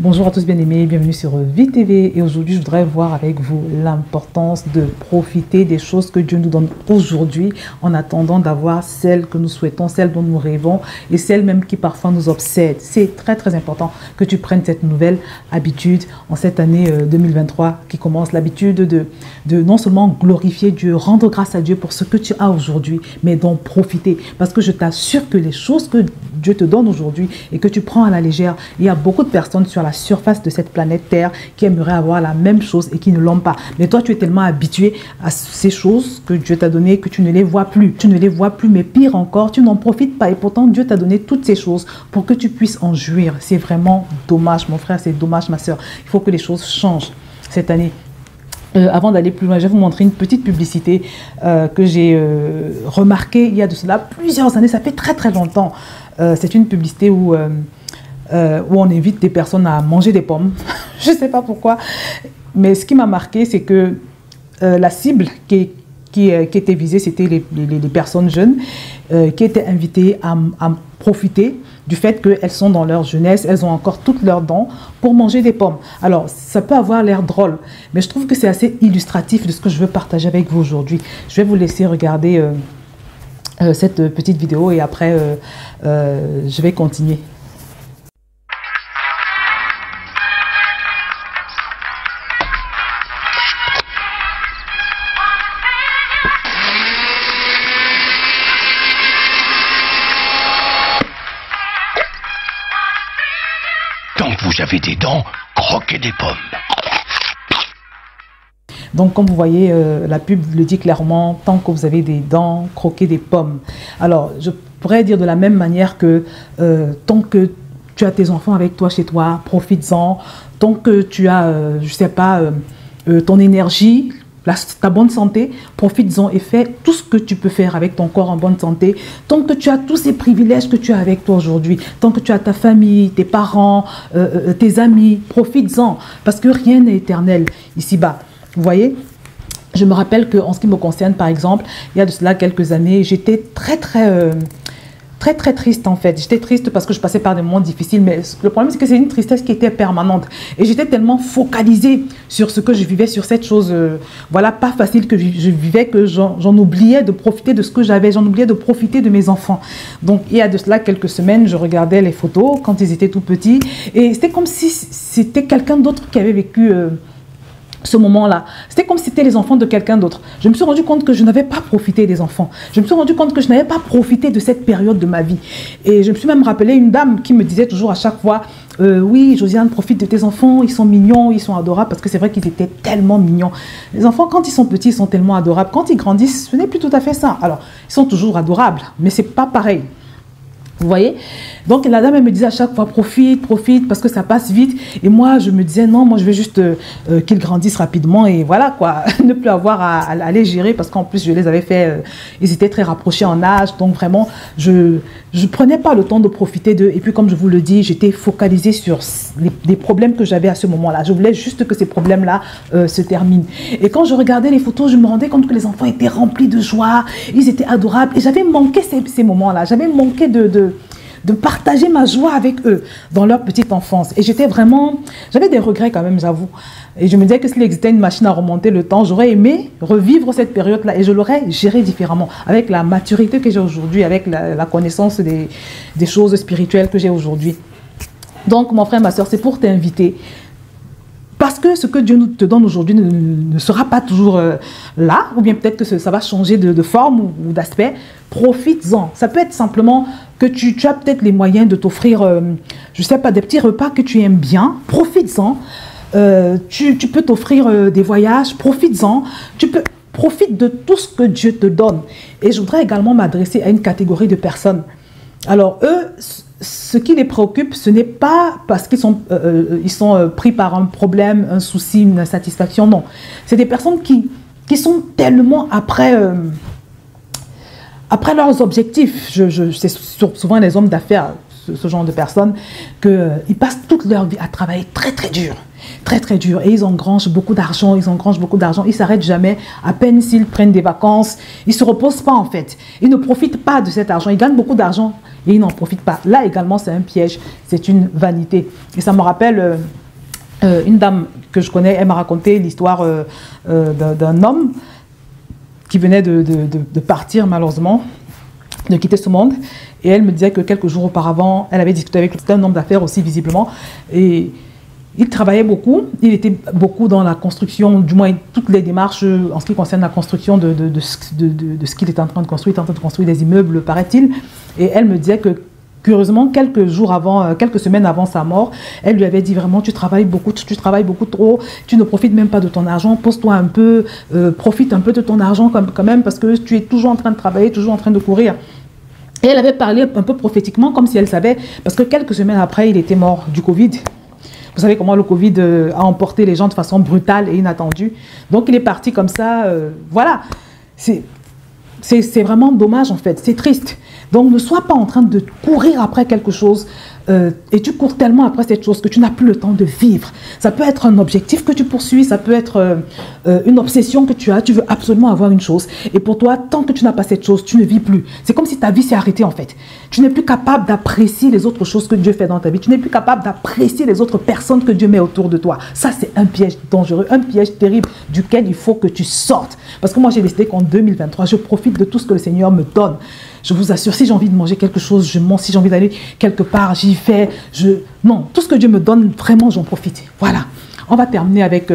Bonjour à tous bien-aimés, bienvenue sur Vie TV et aujourd'hui je voudrais voir avec vous l'importance de profiter des choses que Dieu nous donne aujourd'hui en attendant d'avoir celles que nous souhaitons, celles dont nous rêvons et celles même qui parfois nous obsèdent. C'est très important que tu prennes cette nouvelle habitude en cette année 2023 qui commence, l'habitude de non seulement glorifier Dieu, rendre grâce à Dieu pour ce que tu as aujourd'hui, mais d'en profiter parce que je t'assure que les choses que Dieu te donne aujourd'hui et que tu prends à la légère, il y a beaucoup de personnes sur la surface de cette planète Terre qui aimeraient avoir la même chose et qui ne l'ont pas. Mais toi, tu es tellement habitué à ces choses que Dieu t'a données que tu ne les vois plus. Tu ne les vois plus, mais pire encore, tu n'en profites pas. Et pourtant, Dieu t'a donné toutes ces choses pour que tu puisses en jouir. C'est vraiment dommage, mon frère, c'est dommage, ma soeur. Il faut que les choses changent cette année. Avant d'aller plus loin, je vais vous montrer une petite publicité que j'ai remarquée il y a de cela plusieurs années. Ça fait très longtemps. C'est une publicité où on invite des personnes à manger des pommes. Je ne sais pas pourquoi. Mais ce qui m'a marqué, c'est que la cible qui était visée, c'était les personnes jeunes qui étaient invitées à profiter du fait qu'elles sont dans leur jeunesse, elles ont encore toutes leurs dents pour manger des pommes. Alors, ça peut avoir l'air drôle, mais je trouve que c'est assez illustratif de ce que je veux partager avec vous aujourd'hui. Je vais vous laisser regarder cette petite vidéo et après, je vais continuer. Tant que vous avez des dents, croquez des pommes. Donc, comme vous voyez, la pub le dit clairement, tant que vous avez des dents, croquez des pommes. Alors, je pourrais dire de la même manière que tant que tu as tes enfants avec toi chez toi, profites-en. Tant que tu as, je ne sais pas, ton énergie, ta bonne santé, profites-en et fais tout ce que tu peux faire avec ton corps en bonne santé. Tant que tu as tous ces privilèges que tu as avec toi aujourd'hui, tant que tu as ta famille, tes parents, tes amis, profites-en. Parce que rien n'est éternel ici-bas. Vous voyez, je me rappelle qu'en ce qui me concerne, par exemple, il y a de cela quelques années, j'étais très triste en fait. J'étais triste parce que je passais par des moments difficiles, mais le problème c'est que c'est une tristesse qui était permanente. Et j'étais tellement focalisée sur ce que je vivais, sur cette chose, voilà, pas facile que je vivais, que j'en oubliais de profiter de ce que j'avais, j'en oubliais de profiter de mes enfants. Donc il y a de cela quelques semaines, je regardais les photos quand ils étaient tout petits, et c'était comme si c'était quelqu'un d'autre qui avait vécu ce moment-là. C'était comme si c'était les enfants de quelqu'un d'autre. Je me suis rendu compte que je n'avais pas profité des enfants. Je me suis rendu compte que je n'avais pas profité de cette période de ma vie. Et je me suis même rappelé une dame qui me disait toujours à chaque fois, oui, Josiane, profite de tes enfants, ils sont mignons, ils sont adorables, parce que c'est vrai qu'ils étaient tellement mignons. Les enfants, quand ils sont petits, ils sont tellement adorables. Quand ils grandissent, ce n'est plus tout à fait ça. Alors, ils sont toujours adorables, mais c'est pas pareil. Vous voyez? Donc la dame, elle me disait à chaque fois, profite, parce que ça passe vite. Et moi, je me disais, non, moi, je vais juste qu'ils grandissent rapidement et voilà, quoi. Ne plus avoir à les gérer parce qu'en plus, je les avais fait, ils étaient très rapprochés en âge. Donc vraiment, je prenais pas le temps de profiter d'eux. Et puis, comme je vous le dis, j'étais focalisée sur les problèmes que j'avais à ce moment-là. Je voulais juste que ces problèmes-là se terminent. Et quand je regardais les photos, je me rendais compte que les enfants étaient remplis de joie. Ils étaient adorables. Et j'avais manqué ces moments-là. J'avais manqué de partager ma joie avec eux dans leur petite enfance. Et j'avais des regrets quand même, j'avoue. Et je me disais que s'il existait une machine à remonter le temps, j'aurais aimé revivre cette période-là et je l'aurais gérée différemment, avec la maturité que j'ai aujourd'hui, avec la connaissance des choses spirituelles que j'ai aujourd'hui. Donc, mon frère, ma soeur, c'est pour t'inviter. Parce que ce que Dieu te donne aujourd'hui ne sera pas toujours là, ou bien peut-être que ça va changer de forme ou d'aspect. Profites-en. Ça peut être simplement que tu as peut-être les moyens de t'offrir, je ne sais pas, des petits repas que tu aimes bien. Profites-en. Tu peux t'offrir des voyages. Profites-en. Profite de tout ce que Dieu te donne. Et je voudrais également m'adresser à une catégorie de personnes. Alors, eux, ce qui les préoccupe, ce n'est pas parce qu'ils sont, pris par un problème, un souci, une insatisfaction, non. C'est des personnes qui sont tellement après leurs objectifs. C'est souvent les hommes d'affaires, ce genre de personnes, qu'ils passent toute leur vie à travailler très très dur. Très très dur. Et ils engrangent beaucoup d'argent, ils ne s'arrêtent jamais. À peine s'ils prennent des vacances, ils ne se reposent pas en fait. Ils ne profitent pas de cet argent. Ils gagnent beaucoup d'argent et ils n'en profitent pas. Là également, c'est un piège, c'est une vanité. Et ça me rappelle une dame que je connais, elle m'a raconté l'histoire d'un homme qui venait de partir malheureusement, de quitter ce monde. Et elle me disait que quelques jours auparavant, elle avait discuté avec un homme d'affaires aussi visiblement. Et il travaillait beaucoup, il était beaucoup dans la construction, du moins toutes les démarches en ce qui concerne la construction de ce qu'il était en train de construire. Il était en train de construire des immeubles, paraît-il. Et elle me disait que, curieusement, quelques semaines avant sa mort, elle lui avait dit vraiment, tu travailles beaucoup trop, tu ne profites même pas de ton argent, pose-toi un peu, profite un peu de ton argent quand même, parce que tu es toujours en train de travailler, toujours en train de courir. Et elle avait parlé un peu prophétiquement, comme si elle savait, parce que quelques semaines après, il était mort du Covid. Vous savez comment le Covid a emporté les gens de façon brutale et inattendue. Donc, il est parti comme ça. Voilà. C'est vraiment dommage, en fait. C'est triste. Donc, ne sois pas en train de courir après quelque chose et tu cours tellement après cette chose que tu n'as plus le temps de vivre. Ça peut être un objectif que tu poursuis, ça peut être une obsession que tu as. Tu veux absolument avoir une chose. Et pour toi, tant que tu n'as pas cette chose, tu ne vis plus. C'est comme si ta vie s'est arrêtée, en fait. Tu n'es plus capable d'apprécier les autres choses que Dieu fait dans ta vie. Tu n'es plus capable d'apprécier les autres personnes que Dieu met autour de toi. Ça, c'est un piège dangereux, un piège terrible duquel il faut que tu sortes. Parce que moi, j'ai décidé qu'en 2023, je profite de tout ce que le Seigneur me donne. Je vous assure, si j'ai envie de manger quelque chose, je mange. Si j'ai envie d'aller quelque part, j'y vais. Non, tout ce que Dieu me donne, vraiment, j'en profite. Voilà. On va terminer avec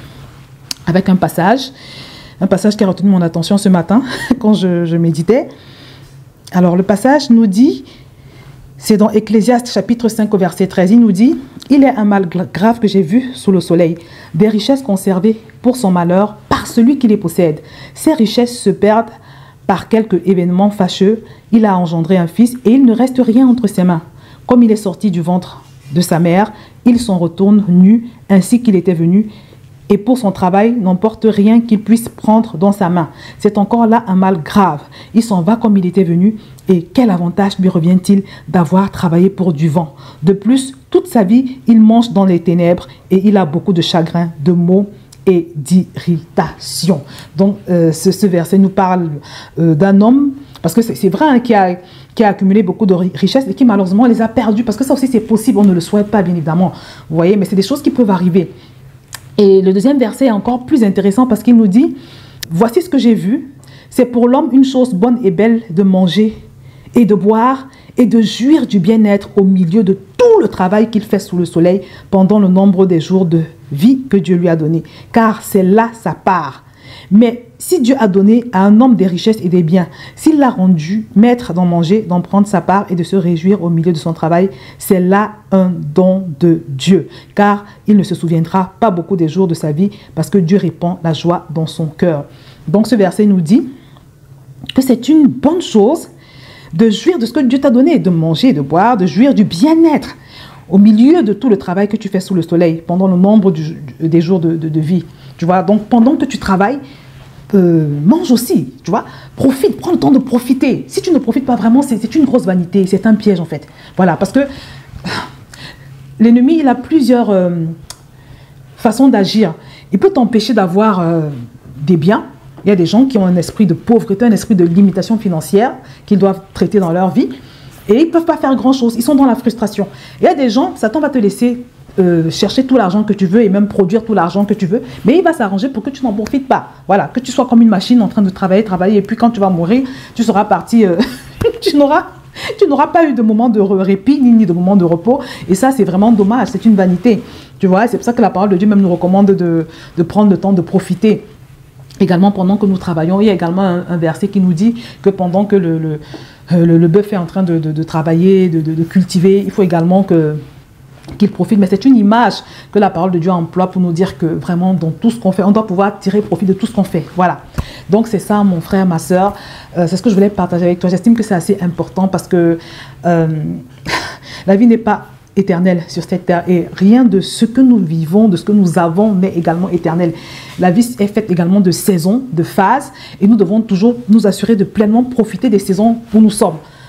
un passage qui a retenu mon attention ce matin quand je méditais. Alors, le passage nous dit, c'est dans Ecclésiaste chapitre 5 au verset 13, il nous dit « Il est un mal grave que j'ai vu sous le soleil, des richesses conservées pour son malheur par celui qui les possède. Ces richesses se perdent par quelque événement fâcheux. Il a engendré un fils et il ne reste rien entre ses mains. Comme il est sorti du ventre de sa mère, il s'en retourne nu ainsi qu'il était venu. Et pour son travail, n'emporte rien qu'il puisse prendre dans sa main. C'est encore là un mal grave. Il s'en va comme il était venu. Et quel avantage lui revient-il d'avoir travaillé pour du vent? De plus, toute sa vie, il mange dans les ténèbres et il a beaucoup de chagrin, de maux et d'irritation. Donc, ce verset nous parle d'un homme, parce que c'est vrai hein, qui a accumulé beaucoup de richesses et qui malheureusement les a perdues. Parce que ça aussi, c'est possible, on ne le souhaite pas, bien évidemment. Vous voyez, mais c'est des choses qui peuvent arriver. Et le deuxième verset est encore plus intéressant parce qu'il nous dit « Voici ce que j'ai vu, c'est pour l'homme une chose bonne et belle de manger et de boire et de jouir du bien-être au milieu de tout le travail qu'il fait sous le soleil pendant le nombre des jours de vie que Dieu lui a donné, car c'est là sa part. Mais si Dieu a donné à un homme des richesses et des biens, s'il l'a rendu maître d'en manger, d'en prendre sa part et de se réjouir au milieu de son travail, c'est là un don de Dieu, car il ne se souviendra pas beaucoup des jours de sa vie parce que Dieu répand la joie dans son cœur. » Donc ce verset nous dit que c'est une bonne chose de jouir de ce que Dieu t'a donné, de manger, de boire, de jouir du bien-être au milieu de tout le travail que tu fais sous le soleil pendant le nombre des jours de vie. Tu vois, donc pendant que tu travailles, mange aussi, tu vois, profite, prends le temps de profiter. Si tu ne profites pas vraiment, c'est une grosse vanité, c'est un piège en fait. Voilà, parce que l'ennemi, il a plusieurs façons d'agir. Il peut t'empêcher d'avoir des biens. Il y a des gens qui ont un esprit de pauvreté, un esprit de limitation financière qu'ils doivent traiter dans leur vie. Et ils ne peuvent pas faire grand-chose. Ils sont dans la frustration. Il y a des gens, Satan va te laisser chercher tout l'argent que tu veux et même produire tout l'argent que tu veux. Mais il va s'arranger pour que tu n'en profites pas. Voilà, que tu sois comme une machine en train de travailler. Et puis quand tu vas mourir, tu seras parti... tu n'auras pas eu de moment de répit ni de moment de repos. Et ça, c'est vraiment dommage. C'est une vanité. Tu vois, c'est pour ça que la parole de Dieu même nous recommande de prendre le temps de profiter. Également, pendant que nous travaillons, il y a également un verset qui nous dit que pendant que le bœuf est en train de travailler, de cultiver, il faut également qu'il profite. Mais c'est une image que la parole de Dieu emploie pour nous dire que vraiment, dans tout ce qu'on fait, on doit pouvoir tirer profit de tout ce qu'on fait. Voilà. Donc, c'est ça, mon frère, ma soeur. C'est ce que je voulais partager avec toi. J'estime que c'est assez important parce que la vie n'est pas éternelle sur cette terre et rien de ce que nous vivons, de ce que nous avons n'est également éternel. La vie est faite également de saisons, de phases et nous devons toujours nous assurer de pleinement profiter des saisons où nous sommes.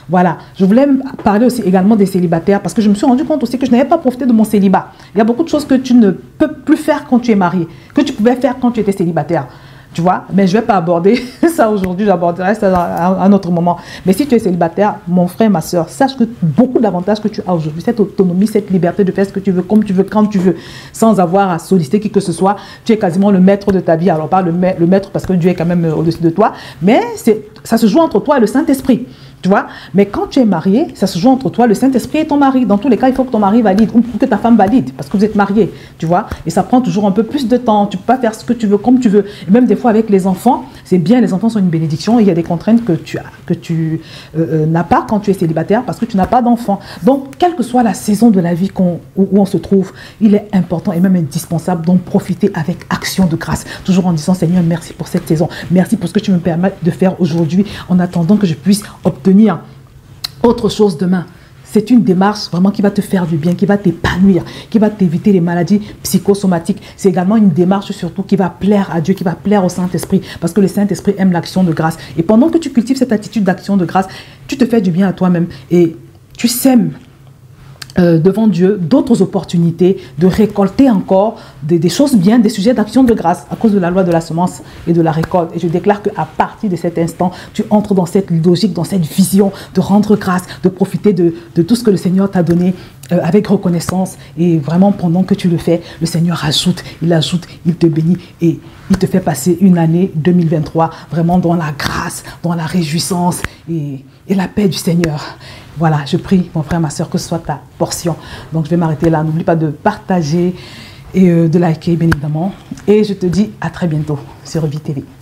Voilà, je voulais parler aussi également des célibataires parce que je me suis rendu compte aussi que je n'avais pas profité de mon célibat. Il y a beaucoup de choses que tu ne peux plus faire quand tu es marié, que tu pouvais faire quand tu étais célibataire. Tu vois, mais je ne vais pas aborder ça aujourd'hui, j'aborderai ça à un autre moment. Mais si tu es célibataire, mon frère, ma soeur, sache que beaucoup d'avantages que tu as aujourd'hui, cette autonomie, cette liberté de faire ce que tu veux, comme tu veux, quand tu veux, sans avoir à solliciter qui que ce soit, tu es quasiment le maître de ta vie. Alors pas le maître parce que Dieu est quand même au-dessus de toi, mais ça se joue entre toi et le Saint-Esprit. Tu vois, mais quand tu es marié, ça se joue entre toi, le Saint-Esprit et ton mari. Dans tous les cas, il faut que ton mari valide ou que ta femme valide parce que vous êtes mariés, tu vois. Et ça prend toujours un peu plus de temps. Tu ne peux pas faire ce que tu veux comme tu veux. Et même des fois avec les enfants, c'est bien, les enfants sont une bénédiction. Et il y a des contraintes que tu n'as pas quand tu es célibataire parce que tu n'as pas d'enfants. Donc, quelle que soit la saison de la vie où on se trouve, il est important et même indispensable d'en profiter avec action de grâce. Toujours en disant, Seigneur, merci pour cette saison. Merci pour ce que tu me permets de faire aujourd'hui en attendant que je puisse obtenir autre chose demain. C'est une démarche vraiment qui va te faire du bien, qui va t'épanouir, qui va t'éviter les maladies psychosomatiques. C'est également une démarche surtout qui va plaire à Dieu, qui va plaire au Saint-Esprit, parce que le Saint-Esprit aime l'action de grâce. Et pendant que tu cultives cette attitude d'action de grâce, tu te fais du bien à toi-même et tu sèmes devant Dieu d'autres opportunités de récolter encore des choses bien, des sujets d'action de grâce à cause de la loi de la semence et de la récolte. Et je déclare qu'à partir de cet instant, tu entres dans cette logique, dans cette vision de rendre grâce, de profiter de tout ce que le Seigneur t'a donné avec reconnaissance. Et vraiment, pendant que tu le fais, le Seigneur ajoute, il te bénit et il te fait passer une année 2023 vraiment dans la grâce, dans la réjouissance et la paix du Seigneur. Voilà, je prie, mon frère, ma soeur, que ce soit ta portion. Donc, je vais m'arrêter là. N'oublie pas de partager et de liker, bien évidemment. Et je te dis à très bientôt sur Vie TV.